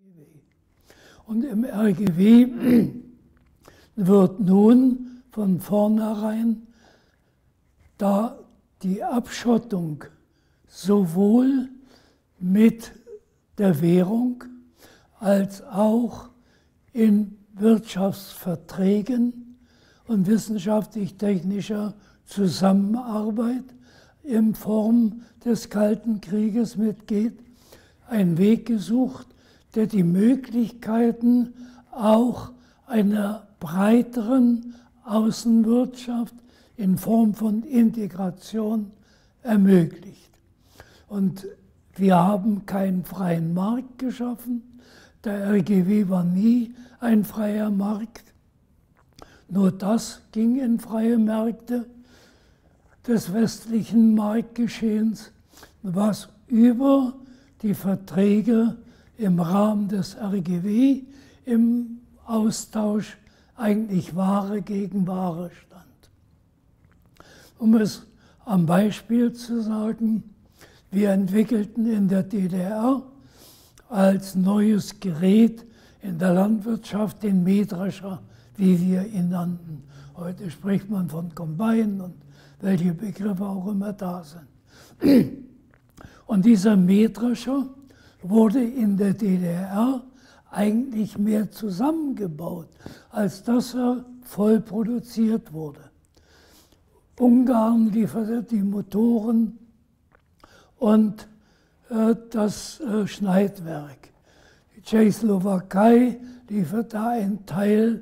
Und im RGW wird nun von vornherein, da die Abschottung sowohl mit der Währung als auch in Wirtschaftsverträgen und wissenschaftlich-technischer Zusammenarbeit in Form des Kalten Krieges mitgeht, ein Weg gesucht, der die Möglichkeiten auch einer breiteren Außenwirtschaft in Form von Integration ermöglicht. Und wir haben keinen freien Markt geschaffen. Der RGW war nie ein freier Markt. Nur das ging in freie Märkte des westlichen Marktgeschehens, was über die Verträge im Rahmen des RGW im Austausch eigentlich Ware gegen Ware stand. Um es am Beispiel zu sagen, wir entwickelten in der DDR als neues Gerät in der Landwirtschaft den Mähdrescher, wie wir ihn nannten. Heute spricht man von Combine und welche Begriffe auch immer da sind. Und dieser Mähdrescher wurde in der DDR eigentlich mehr zusammengebaut, als dass er voll produziert wurde. Ungarn lieferte die Motoren und das Schneidwerk. Die Tschechoslowakei lieferte einen Teil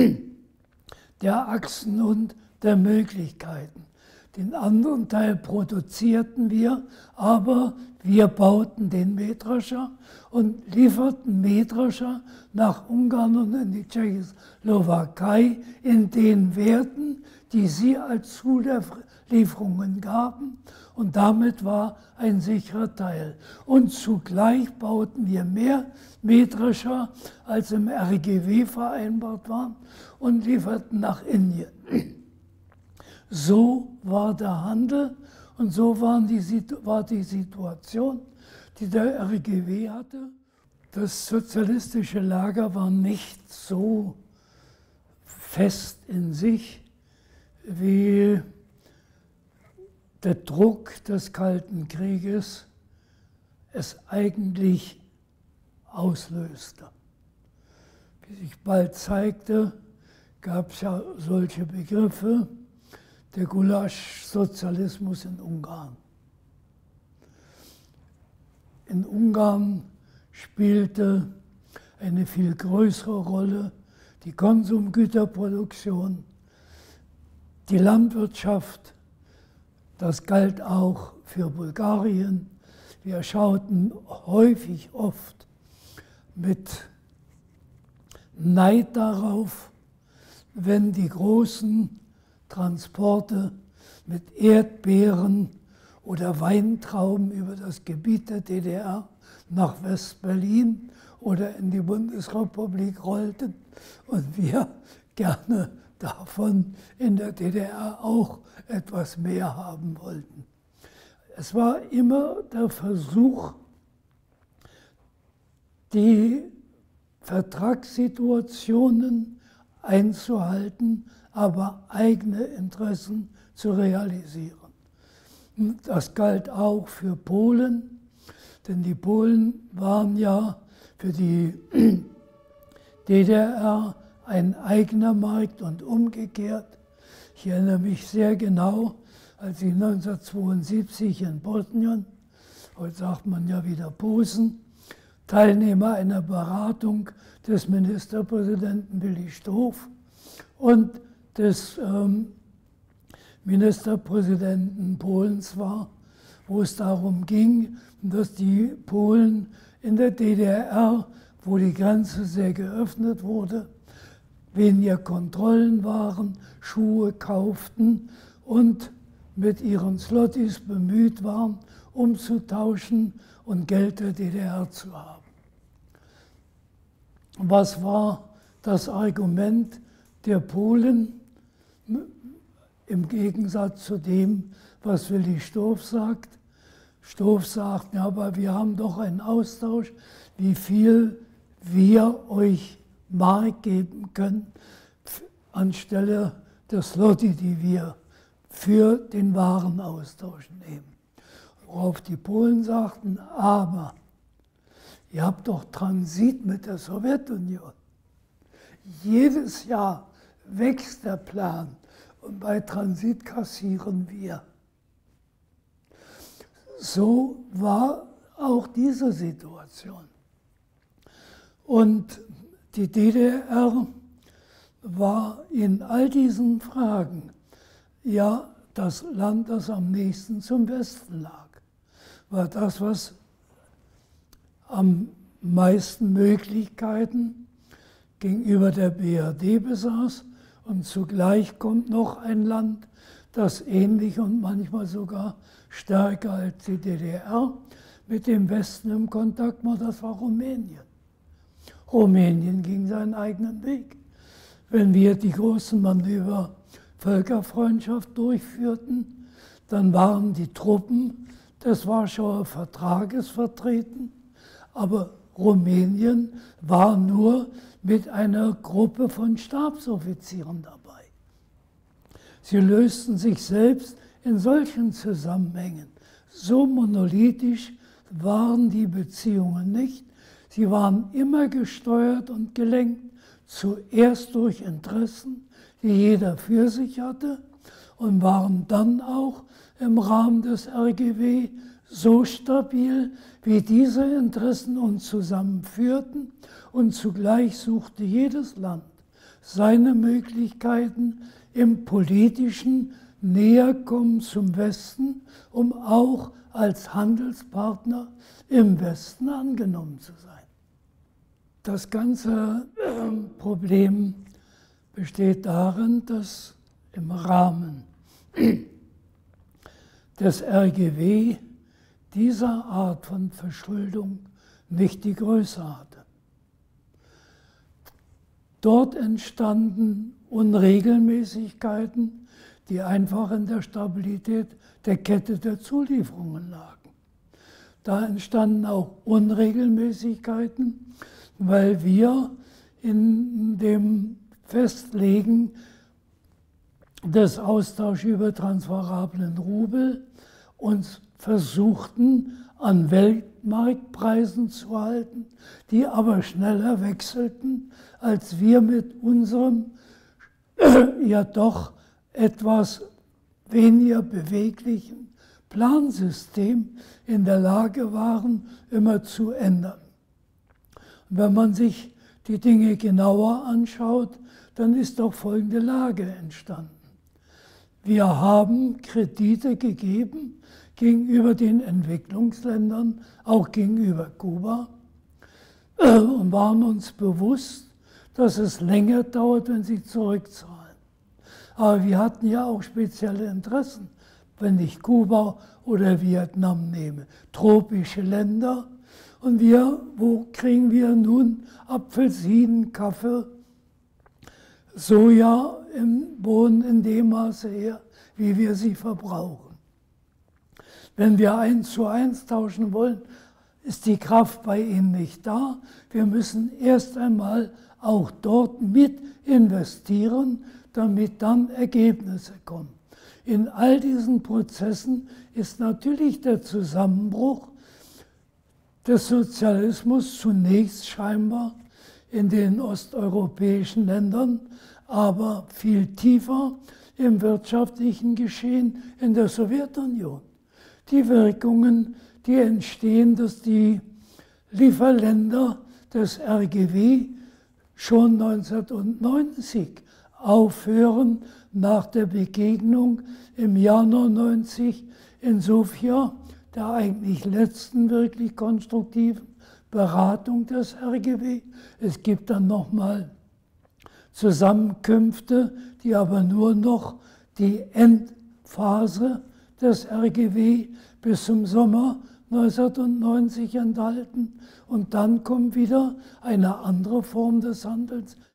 der Achsen und der Möglichkeiten. Den anderen Teil produzierten wir, aber wir bauten den Mähdrescher und lieferten Mähdrescher nach Ungarn und in die Tschechoslowakei in den Werten, die sie als Zulieferungen gaben. Und damit war ein sicherer Teil. Und zugleich bauten wir mehr Mähdrescher, als im RGW vereinbart waren, und lieferten nach Indien. So war der Handel und so war die Situation, die der RGW hatte. Das sozialistische Lager war nicht so fest in sich, wie der Druck des Kalten Krieges es eigentlich auslöste. Wie sich bald zeigte, gab es ja solche Begriffe, der Gulasch-Sozialismus in Ungarn. In Ungarn spielte eine viel größere Rolle die Konsumgüterproduktion, die Landwirtschaft. Das galt auch für Bulgarien. Wir schauten häufig oft mit Neid darauf, wenn die großen Transporte mit Erdbeeren oder Weintrauben über das Gebiet der DDR nach West-Berlin oder in die Bundesrepublik rollten und wir gerne davon in der DDR auch etwas mehr haben wollten. Es war immer der Versuch, die Vertragssituationen einzuhalten, aber eigene Interessen zu realisieren. Das galt auch für Polen, denn die Polen waren ja für die DDR ein eigener Markt und umgekehrt. Ich erinnere mich sehr genau, als ich 1972 in Bosnien, heute sagt man ja wieder Posen, Teilnehmer einer Beratung des Ministerpräsidenten Willi Stoph und des Ministerpräsidenten Polens war, wo es darum ging, dass die Polen in der DDR, wo die Grenze sehr geöffnet wurde, weniger Kontrollen waren, Schuhe kauften und mit ihren Zlotys bemüht waren, umzutauschen und Geld der DDR zu haben. Was war das Argument der Polen im Gegensatz zu dem, was Willi Stoph sagt? Stoph sagt, ja, aber wir haben doch einen Austausch, wie viel wir euch Mark geben können, anstelle der Zloty, die wir für den Warenaustausch nehmen. Worauf die Polen sagten, aber ihr habt doch Transit mit der Sowjetunion. Jedes Jahr wächst der Plan und bei Transit kassieren wir. So war auch diese Situation. Und die DDR war in all diesen Fragen ja das Land, das am nächsten zum Westen lag. War das, was am meisten Möglichkeiten gegenüber der BRD besaß. Und zugleich kommt noch ein Land, das ähnlich und manchmal sogar stärker als die DDR mit dem Westen im Kontakt war, das war Rumänien. Rumänien ging seinen eigenen Weg. Wenn wir die großen Manöver Völkerfreundschaft durchführten, dann waren die Truppen des Warschauer Vertrages vertreten, aber Rumänien war nur mit einer Gruppe von Stabsoffizieren dabei. Sie lösten sich selbst in solchen Zusammenhängen. So monolithisch waren die Beziehungen nicht. Sie waren immer gesteuert und gelenkt, zuerst durch Interessen, die jeder für sich hatte, und waren dann auch im Rahmen des RGW so stabil, wie diese Interessen uns zusammenführten, und zugleich suchte jedes Land seine Möglichkeiten im politischen Näherkommen zum Westen, um auch als Handelspartner im Westen angenommen zu sein. Das ganze Problem besteht darin, dass im Rahmen des RGW dieser Art von Verschuldung nicht die Größe hatte. Dort entstanden Unregelmäßigkeiten, die einfach in der Stabilität der Kette der Zulieferungen lagen. Da entstanden auch Unregelmäßigkeiten, weil wir in dem Festlegen des Austauschs über transferablen Rubel uns versuchten, an Weltmarktpreisen zu halten, die aber schneller wechselten, als wir mit unserem ja doch etwas weniger beweglichen Plansystem in der Lage waren, immer zu ändern. Und wenn man sich die Dinge genauer anschaut, dann ist doch folgende Lage entstanden. Wir haben Kredite gegeben gegenüber den Entwicklungsländern, auch gegenüber Kuba, und waren uns bewusst, dass es länger dauert, wenn sie zurückzahlen. Aber wir hatten ja auch spezielle Interessen, wenn ich Kuba oder Vietnam nehme, tropische Länder. Und wo kriegen wir nun Apfelsinen, Kaffee, Soja im Boden in dem Maße her, wie wir sie verbrauchen? Wenn wir 1:1 tauschen wollen, ist die Kraft bei ihnen nicht da. Wir müssen erst einmal auch dort mit investieren, damit dann Ergebnisse kommen. In all diesen Prozessen ist natürlich der Zusammenbruch des Sozialismus zunächst scheinbar in den osteuropäischen Ländern, aber viel tiefer im wirtschaftlichen Geschehen in der Sowjetunion. Die Wirkungen, die entstehen, dass die Lieferländer des RGW schon 1990 aufhören, nach der Begegnung im Januar 90 in Sofia, der eigentlich letzten wirklich konstruktiven Beratung des RGW. Es gibt dann nochmal Zusammenkünfte, die aber nur noch die Endphase des RGW bis zum Sommer 1990 enthalten. Und dann kommt wieder eine andere Form des Handelns,